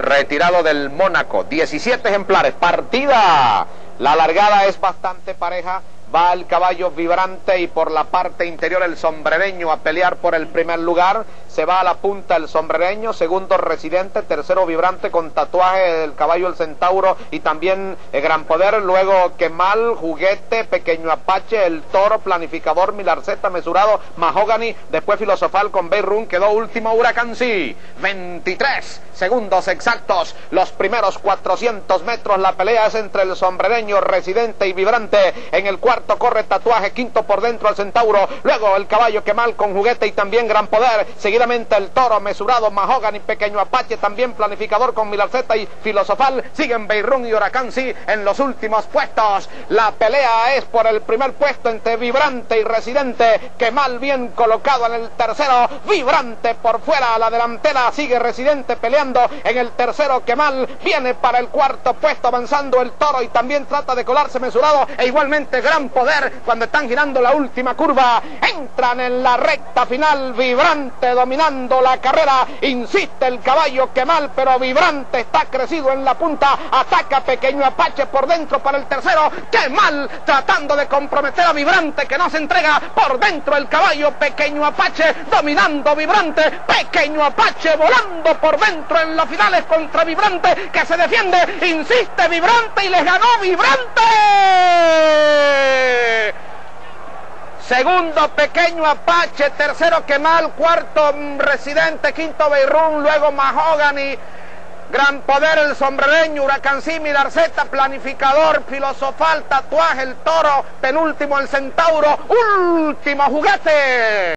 retirado del Mónaco. 17 ejemplares. Partida. La largada es bastante pareja. Va el caballo Vibrante y por la parte interior el Sombrereño a pelear por el primer lugar. Se va a la punta el Sombrereño, segundo Residente, tercero Vibrante con tatuaje el caballo el Centauro y también Gran Poder. Luego Kemal, Juguete, Pequeño Apache, el Toro, Planificador, Milarceta, Mesurado, Mahogany. Después Filosofal con Beirún. Quedó último Huracán Sí. 23 segundos exactos. Los primeros 400 metros. La pelea es entre el Sombrereño, Residente y Vibrante. En el cuarto corre Tatuaje, quinto por dentro el Centauro, luego el caballo Kemal con Juguete y también Gran Poder, seguidamente el Toro, Mesurado, Mahogany, Pequeño Apache, también Planificador con Milarceta y Filosofal, siguen Beirún y Huracán Sí en los últimos puestos. La pelea es por el primer puesto entre Vibrante y Residente, Kemal bien colocado en el tercero, Vibrante por fuera a la delantera, sigue Residente peleando en el tercero, Kemal viene para el cuarto puesto avanzando el Toro y también trata de colarse Mesurado e igualmente Gran Poder. Cuando están girando la última curva, entran en la recta final, Vibrante dominando la carrera, insiste el caballo Kemal, pero Vibrante está crecido en la punta, ataca Pequeño Apache por dentro para el tercero, Kemal tratando de comprometer a Vibrante que no se entrega, por dentro el caballo Pequeño Apache dominando Vibrante, Pequeño Apache volando por dentro en las finales contra Vibrante que se defiende, insiste Vibrante y les ganó Vibrante. Segundo Pequeño Apache, tercero Kemal, cuarto Residente, quinto Beirún, luego Mahogany, Gran Poder, el Sombrereño, Huracán Sí, Milarceta, Planificador, Filosofal, Tatuaje, el Toro, penúltimo el Centauro, último Juguete.